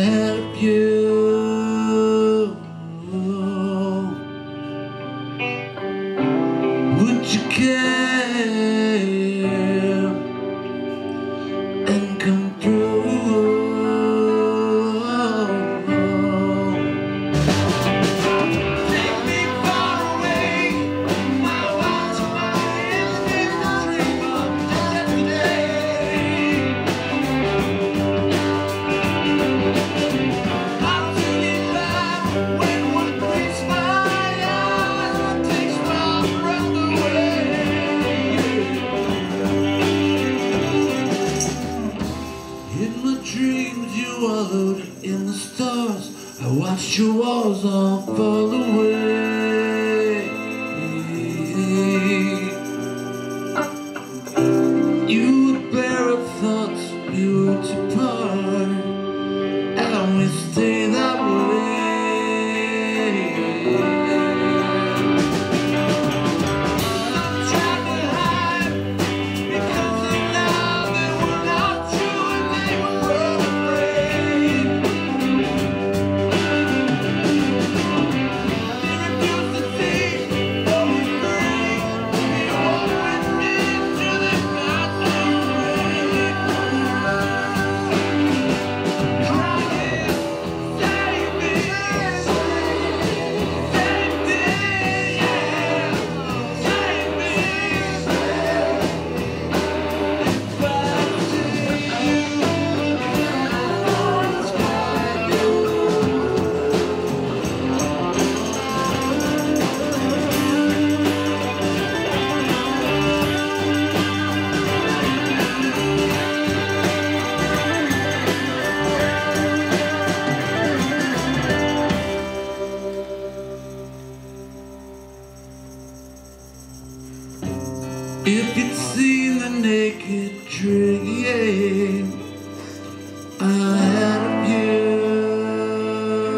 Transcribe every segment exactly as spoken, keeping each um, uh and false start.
had a view. Would you care and come through? Take me far away. My heart's mine. It's a dream of yesterday. How to get back when one breaks my eyes and takes my breath away. In my dreams you wallowed in the stars. I watched your walls all fall away. You were bare of thoughts, we were to part, and we stay that way. I'm trying to hide because they know they were not true and they were afraid. They refuse to see what we bring. You walk with me to the mountain rain. Crying, save me, save me, yeah, save me. If you'd seen the naked dream I had of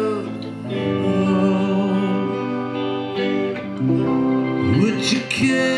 you, would you care?